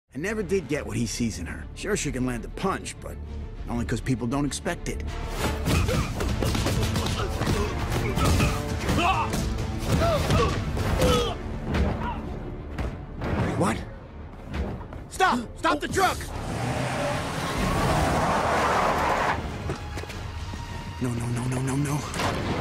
I never did get what he sees in her. Sure, she can land a punch, but only because people don't expect it. What? Stop! Stop the truck! No.